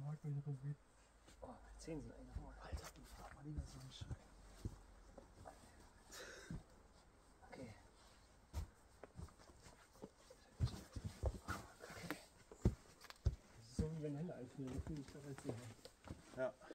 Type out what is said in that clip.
Oh, 10 sind eigentlich noch. Alter, ich frag mal lieber so einen Scheiß. Okay. Das ist so wie wenn Hände einfrieren, das fühle ich doch jetzt sicher. Ja.